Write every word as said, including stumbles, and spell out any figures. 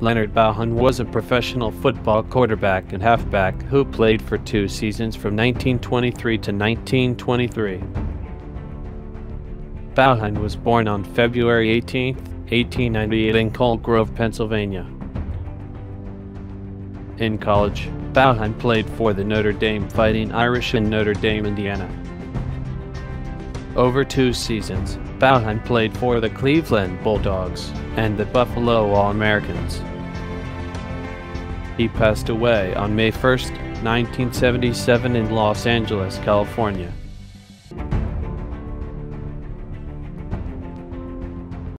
Leonard Bahan was a professional football quarterback and halfback who played for two seasons from nineteen twenty-three to nineteen twenty-three. Bahan was born on February eighteenth, eighteen ninety-eight in Cold Grove, Pennsylvania. In college, Bahan played for the Notre Dame Fighting Irish in Notre Dame, Indiana. Over two seasons, Bahan played for the Cleveland Bulldogs and the Buffalo All-Americans. He passed away on May first, nineteen seventy-seven in Los Angeles, California.